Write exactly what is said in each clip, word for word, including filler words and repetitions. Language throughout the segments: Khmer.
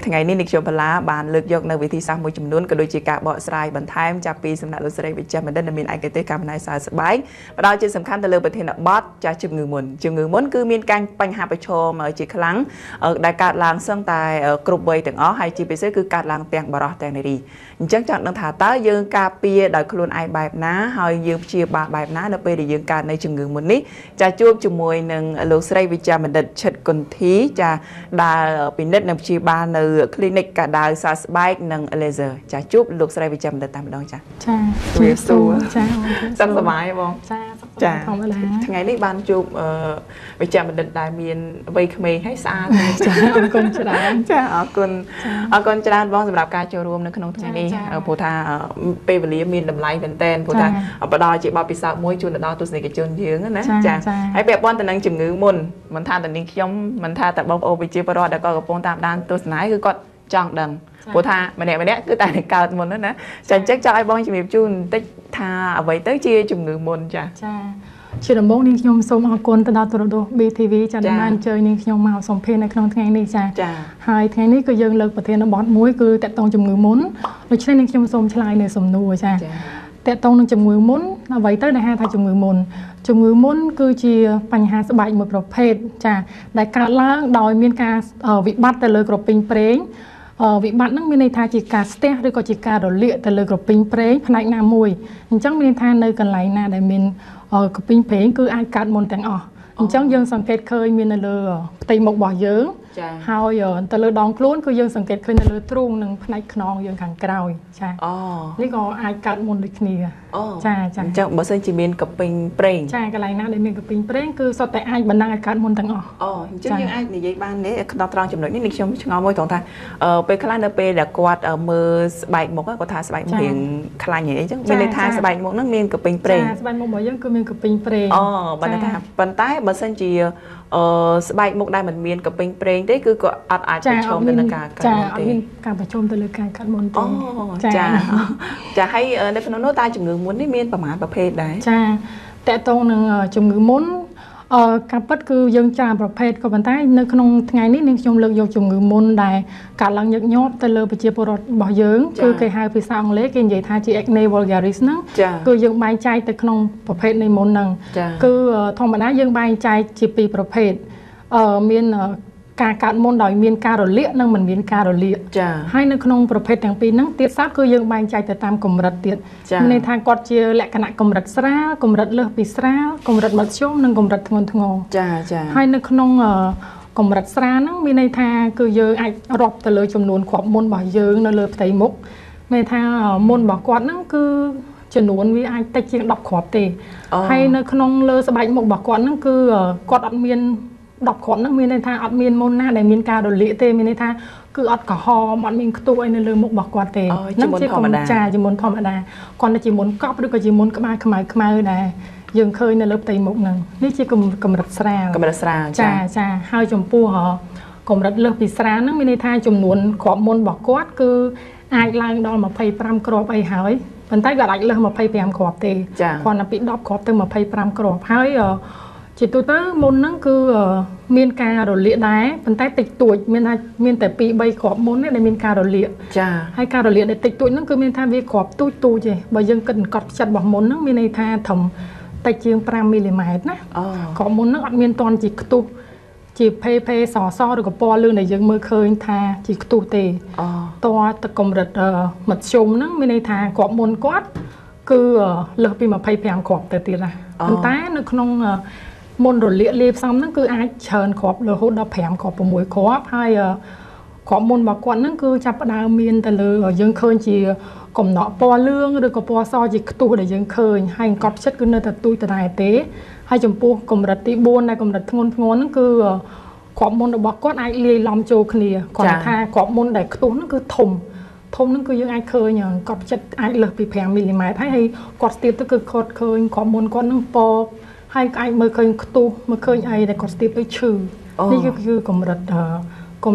ថ្ងៃនេះនិកខ្ញុំបលាបានលើកយកនៅវិធីសាស្ត្រមួយចំនួនក៏ដូចជាការបកស្រាយបន្ថែមចាប់ពីសំណាក់លោកស្រីវិជ្ជបណ្ឌិតដែលមានឯកទេសកម្មផ្នែកសារស្បែកផ្ដោតជាសំខាន់ទៅលើប្រធានបទចាស់ជំងឺមុនជំងឺមុនគឺមានការបញ្ហាប្រឈមជាខ្លាំងដែលកើតឡើងសឹងតែគ្រប់វ័យទាំងអស់ហើយជាពិសេសគឺកើតឡើងទាំងបរិសុទ្ធទាំងនារីអញ្ចឹងចង់ដឹងថាតើយើងការពារដោយខ្លួនឯងបែបណាហើយយើងព្យាបាលបែបណានៅពេលដែលយើងកើតនៅជំងឺមុននេះចាជួបជាមួយនឹងលោកស្រីវិជ្ជបណ្ឌិតឈិតគុន្ធីចាដែលពិនិត្យនិងព្យាបាលនៅ clinic កាដៅសាស្បែកនិង laser ចាជួបលោកស្រីវិជ្ជបណ្ឌិតតែម្ដងចាចាជំរាបសួរចាសុខសប្បាយបងចាសុខសប្បាយធម្មតាថ្ងៃនេះបានជួបវិជ្ជបណ្ឌិតដែលមានវ័យក្មេងហើយស្អាតចាអរគុណច្រើនចាអរគុណអរគុណច្រើនបងសម្រាប់ការចូលរួមនៅក្នុងថ្ងៃនេះព្រោះថាពេលវេលាមានតម្លៃមែនទែនព្រោះថាបដជាបទពិសោធន៍មួយជូនដល់ទស្សនិកជនយើងណាចាហើយពាក់ព័ន្ធទៅនឹងជំងឺមុនមិនថាតែនាងខ្ញុំមិនថាតែបងប្អូនប្រជាពលរដ្ឋដែលក៏កំពុងតាមដានទស្សនាគឺគាត់ចង់ដឹងព្រោះថាម្នាក់ម្នាក់គឺតែនឹងកើតមុនណាចាអញ្ចឹងចង់ឲ្យបងជំរាបជូនបន្តិចថាអ្វីទៅជាជំងឺមុនចាចាជាដំបូងនាងខ្ញុំសូមអរគុណទៅដល់ទូរទស្សន៍ ប៊ី ធី វី ចាដែលបានអញ្ជើញនាងខ្ញុំមកសម្ភាសន៍នៅក្នុងថ្ងៃនេះចាហើយថ្ងៃនេះគឺយើងលើកប្រធានបទមួយគឺតកតងជំងឺមុនដូច្នេះនាងខ្ញុំសូមឆ្លើយនៅសំណួរចាតកតងនឹងជំងឺមុនអ្វីទៅដែលហៅថាជំងឺមុនជំងឺមុនគឺជាបញ្ហាស្បែកមួយប្រភេទចាដែលកើតឡើងដោយមានការវិបត្តិទៅលើក្រពេញប្រេងវិបត្តិហ្នឹងមានន័យថាជាការស្ទះឬក៏ជាការរលាកទៅលើក្រពេញប្រេងផ្នែកណាមួយអញ្ចឹងមានន័យថានៅកន្លែងណាដែលមានក្រពេញប្រេងគឺអាចកើតមុនទាំងអស់អញ្ចឹងយើងសង្កេតឃើញមាននៅលើផ្ទៃមុខរបស់យើងហើយទៅលើដងខ្លួនគឺយើងសង្កេតឃើញនៅលើទ្រូងនិងផ្នែកខ្នងយើងខាងក្រោយចាអូនេះក៏អាចកើតមុនដូចគ្នាចាចាអញ្ចឹងបើសិនជាមានកពេញប្រេងចាកន្លែងណាដែលមានកពេញប្រេងគឺសុទ្ធតែអាចបណ្ដាលឲ្យកើតមុនទាំងអស់អូអញ្ចឹងយើងអាចនិយាយបានទេដល់ត្រង់ចំណុចនេះខ្ញុំឆ្ងល់មួយត្រង់ថាពេលខ្លះនៅពេលដែលគាត់មើលស្បែកមុខគាត់ថាស្បែកមុខរៀងខ្លាញ់អីចឹងមានន័យថាស្បែកមុខហ្នឹងមានកពេញប្រេងចាស្បែកមុខរបស់យើងគឺមានកពេញប្រេងអូបើថាប៉ុន្តែបើសិនជាអឺស្បែកមុខដែលមិនមានកពេញប្រេងទេគឺក៏អត់អាចប្រឈមទៅនឹងការកើតមុនទេចាអត់មានការប្រឈមទៅលើការកើតមុនទេអូចាចាហើយនៅក្នុងនោះតើជំងឺមុននេះមានប្រមាណប្រភេទដែរចាតកតងនឹងជំងឺមុនអឺការពិតគឺយើងច្រើនប្រភេទក៏ប៉ុន្តែនៅក្នុងថ្ងៃនេះនាងខ្ញុំលើកយកជំងឺមុនដែលកើតឡើងញឹកញាប់ទៅលើប្រជាពលរដ្ឋរបស់យើងគឺគេហៅភាសាអង់គ្លេសគេនិយាយថាជា acne vulgaris ហ្នឹងគឺយើងបែងចែកទៅក្នុងប្រភេទនៃមុនហ្នឹងគឺធម្មតាយើងបែងចែកជាពីរប្រភេទអឺមានការកើតមុនដោយមានការរលាកនិងមិនមានការរលាកហើយនៅក្នុងប្រភេទទាំងពីរហ្នឹងទៀតសោតគឺយើងបែងចែកទៅតាមកម្រិតទៀតមានន័យថាគាត់ជាលក្ខណៈកម្រិតស្រាលកម្រិតលើសពីស្រាលកម្រិតមធ្យមនិងកម្រិតធ្ងន់ធ្ងរចាចាហើយនៅក្នុងកម្រិតស្រាលហ្នឹងមានន័យថាគឺយើងអាចរាប់ទៅលើចំនួនគ្រាប់មុនរបស់យើងនៅលើផ្ទៃមុខមានន័យថាមុនរបស់គាត់ហ្នឹងគឺចំនួនវាអាចតិចជាងដប់គ្រាប់ទេហើយនៅក្នុងលើស្បែកមុខរបស់គាត់ហ្នឹងគឺគាត់អត់មានដប់គ្រាប់ហ្នឹងមានន័យថាអត់មានមុនណាដែលមានការរលាកទេមានន័យថាគឺអត់ក្រហមអត់មានខ្ទុះអីនៅលើមុខរបស់គាត់ទេហ្នឹងជាកម្ចាជាមុនធម្មតាគាត់ទៅជាមុនកប់ឬក៏ជាមុនក្បាលខ្មៅខ្មៅដែរយើងឃើញនៅលើផ្ទៃមុខហ្នឹងនេះជាកម្រិតស្រាលកម្រិតស្រាលចាចាហើយចំពោះកម្រិតលើសពីស្រាលហ្នឹងមានន័យថាចំនួនគ្រាប់មុនរបស់គាត់គឺអាចឡើងដល់ម្ភៃប្រាំគ្រាប់អីហើយប៉ុន្តែគាត់អាចលើសម្ភៃប្រាំគ្រាប់ទេគាត់ទៅពីដប់គ្រាប់ទៅម្ភៃប្រាំគ្រាប់ហើយជាទូទៅមុនហ្នឹងគឺមានការរលាកដែរប៉ុន្តែតិចតួចមានថាមានតែពីរបីគ្រាប់មុនទេដែលមានការរលាកចាហើយការរលាកដែលតិចតួចហ្នឹងគឺមានថាវាគ្រាប់ទូចទូចទេបើយើងគិតកត់ផ្ចិតរបស់មុនហ្នឹងមានន័យថាត្រឹមតិចជាងប្រាំមីលីម៉ែត្រណាគ្រាប់មុនហ្នឹងអត់មានតន់ជាខ្ទុះជាភេភេសសឬក៏ពណ៌លឿងដែលយើងមើលឃើញថាជាខ្ទុះទេតើទៅកម្រិតមធ្យមហ្នឹងមានន័យថាគ្រាប់មុនគាត់គឺលើសពីម្ភៃប្រាំគ្រាប់ទៅទៀតណាប៉ុន្តែនៅក្នុងមុនរលាកលាយផ្សំហ្នឹងគឺអាចច្រើនគ្រាប់រហូតដល់ប្រាំគ្រាប់៦គ្រាប់ហើយគ្រាប់មុនរបស់គាត់ហ្នឹងគឺចាប់ផ្ដើមមានទៅលើយើងឃើញជាកំណក់ពណ៌លឿងឬក៏ពណ៌សជាខ្ទុះដែលយើងឃើញហើយកត់ផ្ចិតគឺនៅតែទូចដដែលទេហើយចំពោះកម្រិតទីបួនដែលកម្រិតធ្ងន់ធ្ងរហ្នឹងគឺគ្រាប់មុនរបស់គាត់អាចលាយឡំចូលគ្នាគាត់ថាគ្រាប់មុនដែលខ្ទុះហ្នឹងគឺធំធំហ្នឹងគឺយើងអាចឃើញកត់ផ្ចិតអាចលើសពីប្រាំមីលីម៉ែត្រហើយហើយគាត់ស្ទាបទៅគឺគាត់ឃើញគ្រាប់មុនគាត់ហ្នឹងពណ៌ហើយអាចមើលឃើញខ្ទុះមើលឃើញអីដែលគាត់ស្ទាបទៅឈឺនេះគឺគឺកម្រិតកម្រិត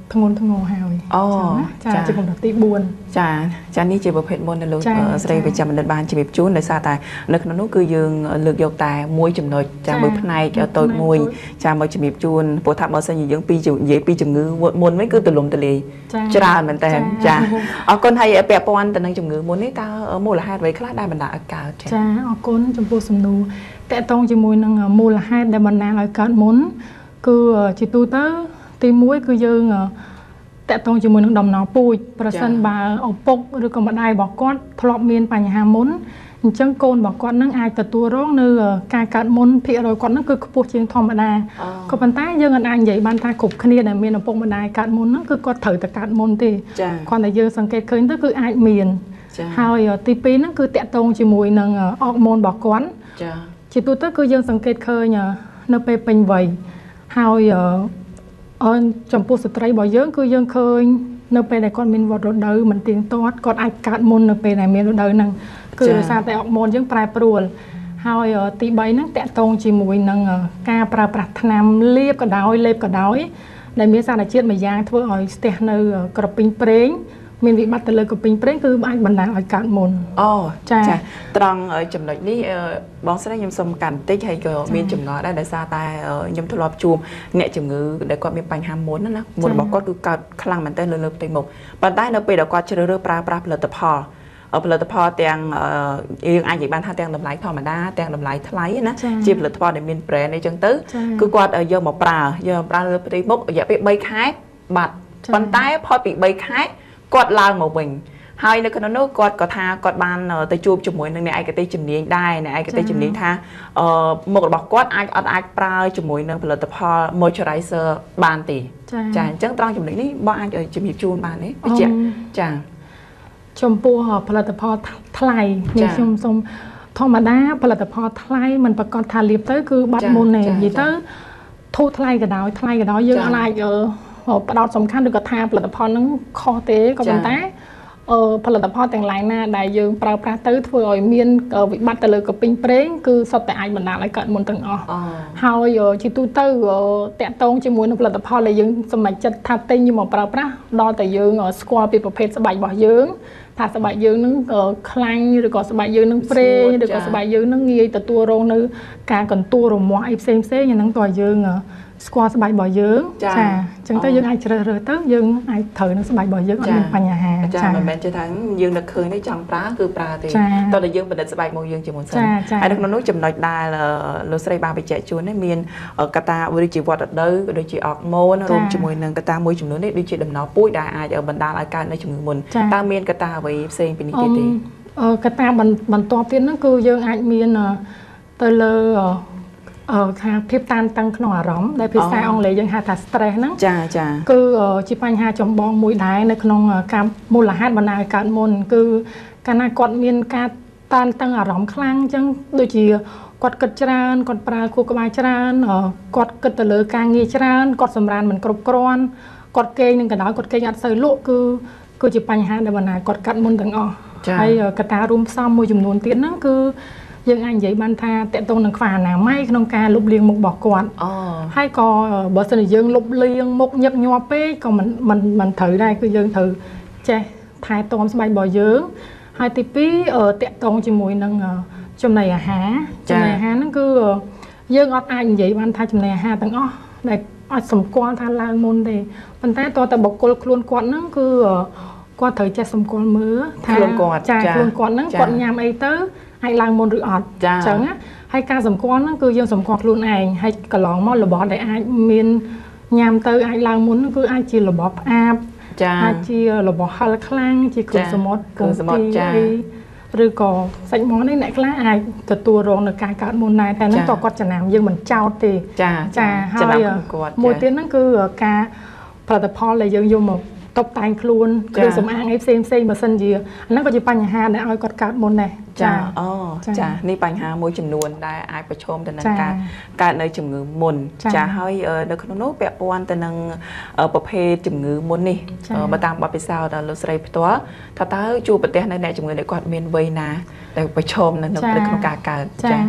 ធ្ងន់ធ្ងរហើយចាជាកំណត់ទីបួនចាចានេះជាប្រភេទមុនដែលលោកស្រីវិជ្ជបណ្ឌិតបានជំរាបជូនដោយសារតែនៅក្នុងនោះគឺយើងលើកយកតែមួយចំណុចចាមួយផ្នែកតូចមួយចាមកជំរាបជូនព្រោះថាបើសិនជាយើងពីនិយាយពីជំងឺមុនវិញគឺទលំទលាយច្រើនមែនតើចាអរគុណហើយពាក់ព័ន្ធទៅនឹងជំងឺមុននេះតើមូលហេតុអ្វីខ្លះដែលបណ្ដាលឲ្យកើតចាចាអរគុណចំពោះសំណួរតកតងជាមួយនឹងមូលហេតុដែលបណ្ដាលឲ្យកើតមុនគឺជាទូទៅទីមួយគឺយើងតកតងជាមួយនឹងដំណោពូជប្រសិនបើឪពុកឬក៏ម្ដាយរបស់គាត់ធ្លាប់មានបញ្ហាមុនអញ្ចឹងកូនរបស់គាត់នឹងអាចទទួលរងនៅការកើតមុនភាគរយគាត់នឹងគឺខ្ពស់ជាងធម្មតាក៏ប៉ុន្តែយើងអាចនិយាយបានថាគ្រប់គ្នាដែលមានឪពុកម្ដាយកើតមុនហ្នឹងគឺគាត់ត្រូវតែកើតមុនទេគាត់តែយើងសង្កេតឃើញទៅគឺអាចមានហើយទីពីរហ្នឹងគឺតកតងជាមួយនឹងអរម៉ូនរបស់គាត់ជាទូទៅគឺយើងសង្កេតឃើញនៅពេលពេញវ័យហើយអឺចំពោះស្ត្រីរបស់យើងគឺយើងឃើញនៅពេលដែលគាត់មានវដ្តរដូវមិនទៀងទាត់គាត់អាចកើតមុននៅពេលដែលមានរដូវហ្នឹងគឺដោយសារតែអរម៉ូនយើងប្រែប្រួលហើយទីបីហ្នឹងតកតងជាមួយនឹងការប្រើប្រាស់ថ្នាំលាបក៏ដោយលេបក៏ដោយដែលមានសារជាតិមួយយ៉ាងធ្វើឲ្យស្ទះនៅក្រពេញប្រេងមានវិបត្តិទៅលើក្រពេញប្រេងគឺអាចបណ្ដាលឲ្យកើតមុនអូចាត្រង់ចំណុចនេះបងស្រីខ្ញុំសុំកាន់បន្តិចហើយក៏មានចម្ងល់ដែរដោយសារតែខ្ញុំធ្លាប់ជួបអ្នកជំងឺដែលគាត់មានបញ្ហាមុនណាមុនរបស់គាត់គឺកើតខ្លាំងមែនទែនលើលើផ្ទៃមុខប៉ុន្តែនៅពេលដែលគាត់ជ្រើសរើសប្រើប្រាស់ផលិតផលផលិតផលទាំងយើងអាចនិយាយបានថាទាំងតម្លៃធម្មតាទាំងតម្លៃថ្លៃណាជាផលិតផលដែលមាន brand អីចឹងទៅគឺគាត់យកមកប្រើយកមកប្រើលើផ្ទៃមុខរយៈពេលបីខែបាត់ប៉ុន្តែផុតពីបីខែគាត់ឡើងមកវិញហើយនៅក្នុងនោះគាត់ក៏ថាគាត់បានទៅជួបជាមួយនឹងអ្នកឯកទេសជំនាញដែរអ្នកឯកទេសជំនាញថាមុខរបស់គាត់អាចអត់អាចប្រើជាមួយនឹងផលិតផល moisturizer បានទេចាអញ្ចឹងត្រង់ចំណុចនេះបងអាចជំរាបជូនបានទេវិជ្ជាចាចំពោះផលិតផលថ្លៃខ្ញុំសូមធម្មតាផលិតផលថ្លៃมันប្រកាសថាលាបទៅគឺបាត់មុនទេនិយាយទៅធូរថ្លៃក៏ដោយថ្លៃក៏ដោយយើងអាចផ្ដោតសំខាន់ឬក៏ថាផលិតផលហ្នឹងខុសទេក៏ប៉ុន្តែផលិតផលទាំងឡាយណាដែលយើងប្រើប្រាស់ទៅធ្វើឲ្យមានវិបត្តិទៅលើក្រពេញប្រេងគឺសុទ្ធតែអាចបណ្ដាលឲ្យកើតមុនទាំងអស់ហើយជាទូទៅតាក់ទងជាមួយនឹងផលិតផលដែលយើងសម្រេចចិត្តថាទិញយកមកប្រើប្រាស់ដល់តែយើងស្គាល់ពីប្រភេទស្បែករបស់យើងថាស្បែកយើងនឹងខ្លាញ់ឬក៏ស្បែកយើងនឹងប្រេងឬក៏ស្បែកយើងនឹងងាយទទួលរងនៅការកន្ទួលរមាស់អីផ្សេងផ្សេងអាហ្នឹងតើយើងស្គាល់ស្បែករបស់យើងចាអញ្ចឹងទៅយើងអាចជ្រើសរើសទៅយើងអាចត្រូវនឹងស្បែករបស់យើងអត់មានបញ្ហាចាមិនមែនជាថាយើងនឹកឃើញនេះចង់ប្រើគឺប្រើទេតោះតែយើងបណ្ឌិតស្បែកមកយើងជាមុនសិនហើយនៅក្នុងនោះចំណុចដែលលោកស្រីបានបញ្ជាក់ជូននេះមានកត្តាវិរិយជីវ័តរដូវក៏ដូចជាអរម៉ូនរួមជាមួយនឹងកត្តាមួយចំនួននេះដូចជាដំណោពូជដែលអាចបណ្ដាលឲ្យកើតនៅជំងឺមុនតើមានកត្តាអ្វីផ្សេងពីនេះទៀតទេកត្តាបន្ទាប់ទៀតហ្នឹងគឺយើងអាចមានទៅលើអឺថាភាពតានតឹងក្នុងអារម្មណ៍ដែលភាសាអង់គ្លេសយើងហៅថា stress ហ្នឹងចាចាគឺជាបញ្ហាចម្បងមួយដែរនៅក្នុងការមូលហេតុបណ្ដាលឲ្យកើតមុនគឺកាលណាគាត់មានការតានតឹងអារម្មណ៍ខ្លាំងអញ្ចឹងដូចជាគាត់គិតច្រើនគាត់ប្រើខួរក្បាលច្រើនគាត់គិតទៅលើការងារច្រើនគាត់សម្រានមិនគ្រប់គ្រាន់គាត់គេងនឹងកណ្ដោគាត់គេងអត់សូវលក់គឺគឺជាបញ្ហាដែលបណ្ដាលគាត់កាត់មុនទាំងអស់ហើយកត្តារួមផ្សំមួយចំនួនទៀតហ្នឹងគឺយើងអាចនិយាយបានថាតកតងនឹងខ្វះអនាម័យក្នុងការលុបលាងមុខរបស់គាត់អូហើយក៏បើសិនជាយើងលុបលាងមុខញឹកញាប់ពេកក៏មិនមិនមិនត្រូវដែរគឺយើងត្រូវចេះថែទាំស្បែករបស់យើងហើយទីពីរតកតងជាមួយនឹងចំណីអាហារចំណីអាហារហ្នឹងគឺយើងអត់អាចនិយាយបានថាចំណីអាហារទាំងអស់ដែលអត់សម្គាល់ថាឡើងមុនទេប៉ុន្តែតើតបុគ្គលខ្លួនគាត់ហ្នឹងគឺគាត់ត្រូវចេះសម្គាល់មើលថាចាខ្លួនគាត់ហ្នឹងគាត់ញ៉ាំអីទៅអាចឡើងមុនឬអត់អញ្ចឹងណាហើយការសម្គាល់ហ្នឹងគឺយើងសម្គាល់ខ្លួនឯងហើយកន្លងមករបស់ដែលអាចមានញ៉ាំទៅអាចឡើងមុនគឺអាចជារបស់ផ្អាប់អាចជារបស់ហឹរខ្លាំងជាគ្រឿងសមុទ្រគ្រឿងសមុទ្រចាឬក៏សាច់មាន់នេះអ្នកខ្លះអាចទទួលរងនឹងការកើតមុនដែរតែហ្នឹងក៏គាត់ចំណាំយើងមិនចោតទេចាចាហើយមួយទៀតហ្នឹងគឺការផលិតផលដែលយើងយកមកតុបតែងខ្លួនគ្រឿងសម្អាងអីផ្សេងផ្សេងបើសិនជាហ្នឹងក៏ជាបញ្ហាដែលឲ្យគាត់កើតមុនដែរចាអូចានេះបញ្ហាមួយចំនួនដែលអាចប្រឈមទៅនឹងការកើតនៅជំងឺមុនចាហើយនៅក្នុងនោះពាក់ព័ន្ធទៅនឹងប្រភេទជំងឺមុននេះបើតាមបទពិសោធន៍ដល់លោកស្រីផ្ទាល់ថាតើជួបប្រទះនៅអ្នកជំងឺដែលគាត់មានវ័យណាដែលប្រឈមនៅក្នុងការកើតចា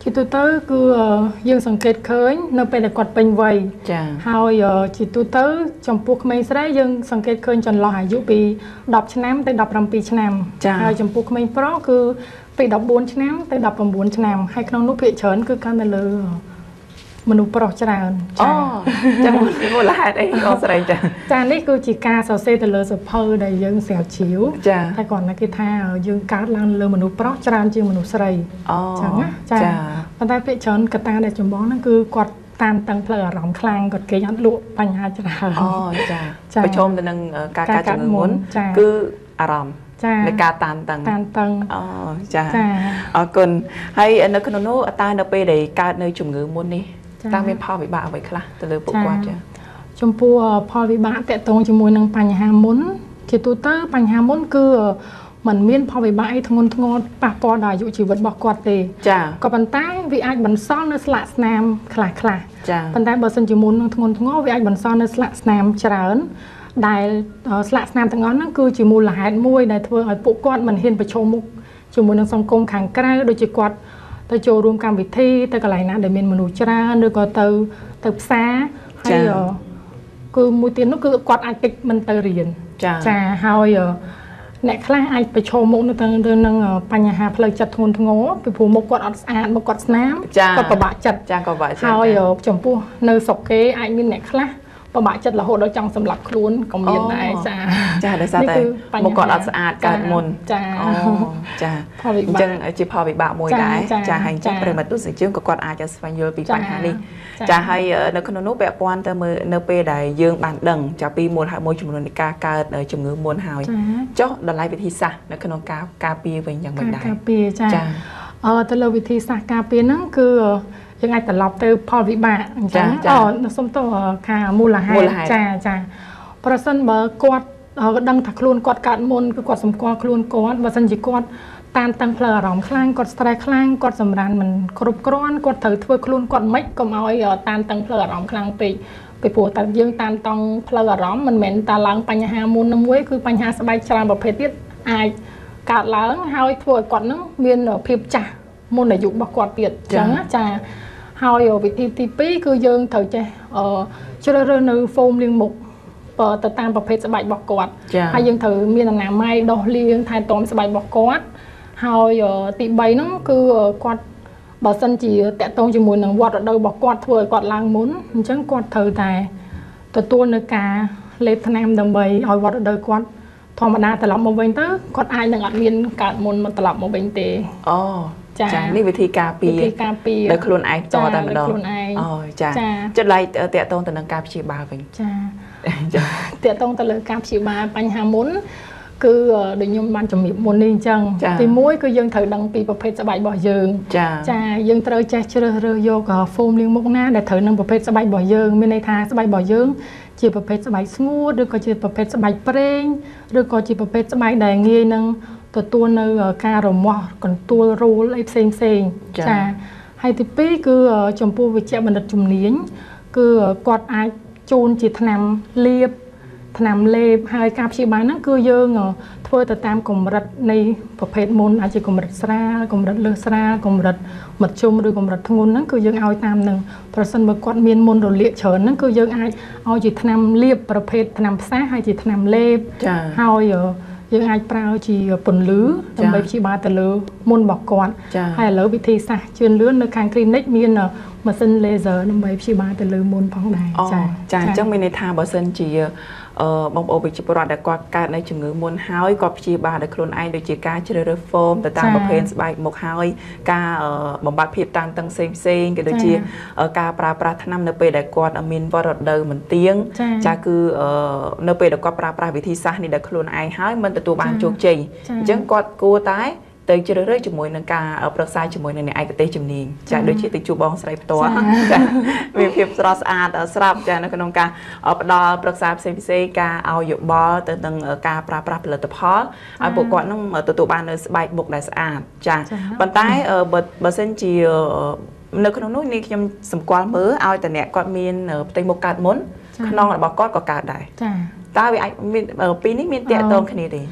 ជាទូទៅគឺយើងសង្កេតឃើញនៅពេលដែលគាត់ពេញវ័យចា៎ហើយជាទូទៅចំពោះក្មេងស្រីយើងសង្កេតឃើញចន្លោះអាយុពីដប់ឆ្នាំទៅដប់ប្រាំពីរឆ្នាំហើយចំពោះក្មេងប្រុសគឺពីដប់បួនឆ្នាំទៅដប់ប្រាំបួនឆ្នាំហើយក្នុងនោះភាគច្រើនគឺកាន់តែលើមនុស្សប្រុសច្រើនចា៎ចាំមូលហេតុអីបងស្រីចា៎ចា៎នេះគឺជាការសរសេរទៅលើសភៅដែលយើងស្រាវជ្រាវចា៎តែគាត់គេថាយើងកើតឡើងលើមនុស្សប្រុសច្រើនជាងមនុស្សស្រីអូចឹងណាចា៎ប៉ុន្តែភាគច្រើនកត្តាដែលចម្បងហ្នឹងគឺគាត់តានតឹងផ្លូវអារម្មណ៍ខ្លាំងគាត់គេអត់លក់បញ្ហាច្រើនអូចា៎ប្រឈមទៅនឹងការកាត់ជំងឺមុនគឺអារម្មណ៍ในการตานตังตานตังอ๋อจ้าอ๋อคุณให้ในขนมนู้ตาในปีใดการในจุ่มเงือมุนนี่ตาเป็นพ่อวิบากไว้คลาจะเลยปลุกว่าจ้าชมพูพ่อวิบากแต่ตรงจมูกนางปัญหามุนที่ตัวเตอร์ปัญหามุนคือเหมือนเมียนพ่อวิบากไอ้ทงงทงงปะปอดอายุชีวิตบอกกอดเลยจ้าก็ปันใต้วิไอบันซ่อนในสละสนามคลาคลาจ้าปันใต้บอสันจมูกนางทงงทงงวิไอบันซ่อนในสละสนามเจริญได้สละสนามต่างๆนั่นคือจมูกหลายมวยได้เพื่อให้ปุ๊กกอดมันเห็นไปโชว์มุกจมูกนางสังคมขังกระโดยจีกอดแต่โจรวมการวิธีแต่ก็หลายนะเดี๋ยวมีมนุษย์จ้าโดยก็เติมเติมซาให้คือมวยตีนนั่นคือกอดไอปิกมันเตเรียนจ้าเฮาเนี่ยคล้ายไอไปโชว์มุกในทางเดินนั่งปัญหาเพลย์จัดทนทงโง่ไปผูกมุกกอดอัดสะอาดมุกกอดน้ำก็ประบาดจัดเฮาจมพูในศกเกไอมีเนี่ยคล้ายประมาณจัดละโหดเราจังสำหรับคลุ้นของเมียนได้จ้าจ้าได้ซาแต่มุกกอดอัดสะอาดการมุนจ้าจ้าจังจีพอวิบากมวยได้จ้าให้จังประมาณตุ้สิจึงก็กอดอาจจะสบายเยอะปีปัญหานี้จ้าให้ในขนมนุ๊กแบบปอนแต่เมื่อเนเปได้ยืงบานดังจากปีมวลหายมวยจุ่มนุนกาการในจุ่มเงือมวลหายเจ้าดอลไลน์วิธีซะในขนมกากาปีเป็นอย่างไรได้กาปีจ้าเออแต่เราวิธีซะกาปีนั่นคือยังไงแต่เราเติมพอวิบากจ้าอ๋อสมตัวค่ะมูลหายจ้าจ้าประสันเบอร์กอดดังถักครูนกอดการมนคือกอดสมกอดครูนกอดประสันจีกอดตามตั้งเพลอหลอมคลั่งกอดสไตร์คลั่งกอดสำรันมันครบกร้อนกอดถือถ้วยครูนกอดไม่ก็เอาไอ้ตามตั้งเพลอหลอมคลั่งไปไปปวดแต่ยังตามตั้งเพลอหลอมมันเหม็นตาล้างปัญหามูลน้ำเว้ยคือปัญหาสบายชราประเภทที่ไอ้กาดล้างหายถ้วยกอดนั้นเวียนเพียบจ่ามูลอายุบกอดเปียดจังจ้าเฮาอยู่วิธีที่ปีคือยืงถือใจเออเชื่อเรื่องในโฟมเลี้ยงหมกเปิดตามประเภทสบายบอกกอดให้ยืงถือมีหนาไม้ดอกเลี้ยงทายตอมสบายบอกกอดเฮาอยู่ตีใบนั่นคือกอดบอสันจีแต่ตรงจมูกหนังวัดโดยบอกกอดถ้วยกอดล้างมุ้นจังกอดถือแต่ตัวตัวเนื้อกาเล็บทนามดังใบเอาวัดโดยกอดธรรมดาตลับมาเว้นเตอร์กอดไอหนังอัดเวียนกาดมุนมันตลับมาเว้นเตอ๋อจ้านี่วิธีการปีวิธีการปีโดยครูนไอต่อแต่มาดองอ๋อจ้าจุดไรเตะตรงแต่นังการชีบาเป็นจ้าเตะตรงแต่เลยการชีบาปัญหามุนคือโดยยมมันจะมีมุนนี่จังที่มุ้ยคือยังถือดังปีประเภทสบายบ่อยืงจ้าจ้ายังเตยแจ๊เชื่อเรือโยกับโฟมเลี้ยงมุกหน้าแต่ถือนังประเภทสบายบ่อยืงไม่ในทางสบายบ่อยืงจีประเภทสบายสงูหรือก็จีประเภทสบายเปร่งหรือก็จีประเภทสบายแดงเงี้ยนังตัวตัวในการรำว่าก่อนตัวรูไอ้เซงเซงจ้าให้ที่ปีคือจมพูวิจัยบรรดาจุ่มเลี้ยงคือกอดไอจูนจิตนำเลียบถนำเล็บให้การชีบานั่นคือเยอะเงาเพื่อแต่ตามกลมรัดในประเภทมนอาจจะกลมรัดสระกลมรัดเลือสระกลมรัดหมดชมหรือกลมรัดทงุนนั่นคือยังเอาตามหนึ่งประสันบกอดเมียนมนโดเลี้ยเฉินนั่นคือยังไอเอาจิตนำเลียบประเภทถนำซ่าให้จิตนำเล็บเอาเยอะยังไงเปล่าจีปนลื้อทำใบชีบาตะลื้อมุนบอกก่อนให้เลื้อวิธีซะเชื่อเลื้อนในการคลินิกมีนมาเส้นเลเซอร์ทำใบชีบาตะลื้อมุนพ้องได้จ้าจ้าจังไม่ในทางบอเส้นจีบางโอบิจิปรอดแต่กอดการในจุงเงือมุนหายกอบชีบาแต่โคลนไอโดยจีการเชื่อเรือโฟมแต่ตามประเพณีสบายหมกหายการบำบัดผิดต่างต่างเซงเซงก็โดยจีการปราปราทนำในเปรย์แต่กอดอมินวอร์ดเดิมเหมือนเตียงจะคือในเปรย์แต่กอดปราปราวิธีซะนี่แต่โคลนไอหายมันแต่ตัวบางโจกจีจังกอดกูตายแต่เจอเรื่องจมูกนังกาเอาประสาทจมูกในไอกระเตยจมูกจะโดยที่ติดจูบองใส่ตัวมีเพียบสระสะอาดสลับจะนักนังกาเอาดอประสาทเซนฟิเซกาเอาหยกบอแต่ตั้งกาปลาปลาผลิตพอเอาบุกก่อนนั่งตัวตัวบ้านสบายบุกได้สะอาดจ้ะบรรท้ายเบอร์เบอร์เซนจีในขนมนู้นนี่ยังสมควรมือเอาแต่เนี่ยก็มีเต็มโมกัดมุนขนมบอกก้อนก็กาดได้ตาวิไอปีนี้มีเตะตรงขนาดนี้จ้ะ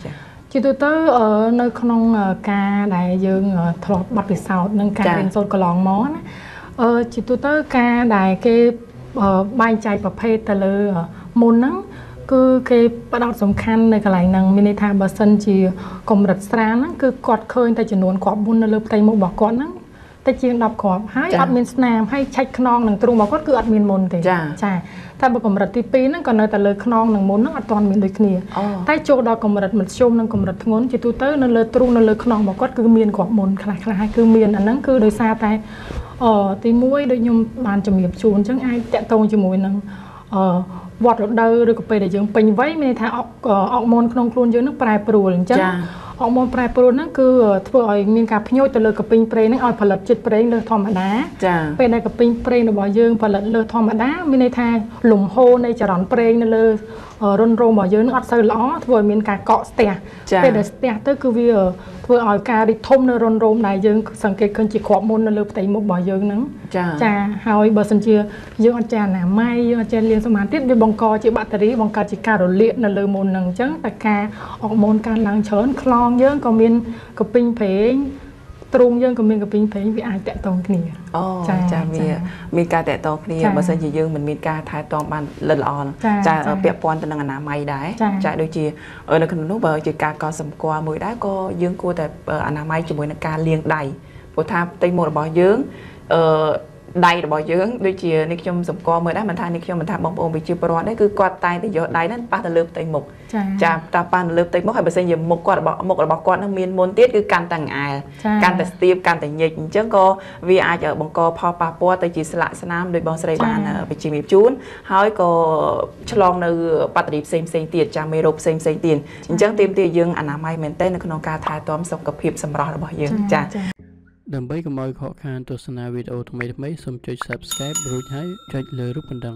ជាទូទៅនៅក្នុងការដែលយើងធ្លាប់បទពិសោធន៍នឹងការរៀនសូត្រកន្លងមកណាអឺជាទូទៅការដែលគេបែងចែកប្រភេទទៅលើមុនហ្នឹងគឺគេផ្ដោតសំខាន់នៅកន្លែងហ្នឹងមានន័យថាបើសិនជាកម្រិតស្រាលហ្នឹងគឺគាត់ឃើញតែចំនួនគ្រាប់មុននៅលើផ្ទៃមុខរបស់គាត់ហ្នឹងតែជាងដប់គ្រាប់ហើយអត់មានស្នាមហើយឆែកខ្នងនឹងទ្រូងរបស់គាត់គឺអត់មានមុនទេចាតែបើកម្រិតទីពីរហ្នឹងក៏នៅតែលើខ្នងនឹងមុនហ្នឹងអត់ទាន់មានដូចគ្នាតែចូលដល់កម្រិតមធ្យមនិងកម្រិតធ្ងន់ជាទូទៅនៅលើទ្រូងនៅលើខ្នងរបស់គាត់គឺមានគ្រាប់មុនខ្លះខ្លះហើយគឺមានអាហ្នឹងគឺដោយសារតែអឺទីមួយដូចខ្ញុំបានជំរាបជូនអញ្ចឹងអាចតាក់ទងជាមួយនឹងអឺវត្តរដូវឬក៏ពេលដែលយើងពេញវ័យមានន័យថាអុកអុកម៉ូនក្នុងខ្លួនយើងនឹងប្រែប្រួលអញ្ចឹងអុកម៉ូនប្រែប្រួលហ្នឹងគឺធ្វើឲ្យមានការភ្ញួចទៅលើកាពីងប្រេងហ្នឹងឲ្យផលិតជាតិប្រេងលើសធម្មតាពេលដែលកាពីងប្រេងរបស់យើងផលិតលើសធម្មតាមានន័យថាលំហូរនៃចរន្តប្រេងនៅលើរុនរោមរបស់យើងនឹងអត់សូវល្អធ្វើឲ្យមានការកកស្ទះពេលដែលស្ទះទៅគឺវាធ្វើឲ្យការរីកធំនៅរុនរោមដែលយើងសង្កេតឃើញជាគ្រាប់មុននៅលើផ្ទៃមុខរបស់យើងហ្នឹងចាហើយបើសិនជាយើងអត់ចេះអនាម័យយើងអត់ចេះលាងសម្អាតទៀតវាបង្កជាបាក់តេរីបង្កើតជាការរលាកនៅលើមុនហ្នឹងអញ្ចឹងតែការអុកម៉ូនកើនឡើងច្រើនខ្លងយើងក៏មានកពីងប្រេងទ្រូងយើងក៏មានកពីងប្រេងវាអាចតាក់ទងគ្នាអូចាចាវាមានការតាក់ទងគ្នាបើសិនជាយើងមិនមានការថែទាំបានលិតល្អចាពាក់ព័ន្ធទៅនឹងអនាម័យដែរចាដូចជានៅក្នុងនោះបើជាការកត់សម្គាល់មួយដែរក៏យើងគួរតែអនាម័យជាមួយនឹងការលាងដៃព្រោះថាផ្ទៃមុខរបស់យើងអឺដៃរបស់យើងដូចជានេះខ្ញុំសម្គាល់មើលដែរមិនថានេះខ្ញុំមិនថាបងប្អូនវិជាប្រវត្តិនេះគឺគាត់តែងតែយកដៃហ្នឹងប៉ះទៅលើផ្ទៃមុខចាតាប៉ះទៅលើផ្ទៃមុខហើយបើសិនជាមុខគាត់របស់មុខរបស់គាត់ហ្នឹងមានមុនទៀតគឺកាន់តែង្អែលកាន់តែស្ទាបកាន់តែញិចអញ្ចឹងក៏វាអាចបង្កផលប៉ះពាល់ទៅជាស្លាកស្នាមដោយបងស្រីបានវិជាជូនហើយក៏ឆ្លងនៅបាក់តេរីផ្សេងផ្សេងទៀតចាមេរោគផ្សេងផ្សេងទៀតអញ្ចឹងទាមទារយើងអនាម័យមែនទែននៅក្នុងការថែទាំសុខភាពសម្រស់របស់យើងចាដើម្បីកុំឲ្យខកខានទស្សនាវីដេអូថ្មីៗសូមចុច Subscribe រួចហើយចុចលើរូបកណ្ដឹង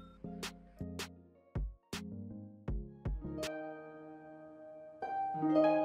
Thank you.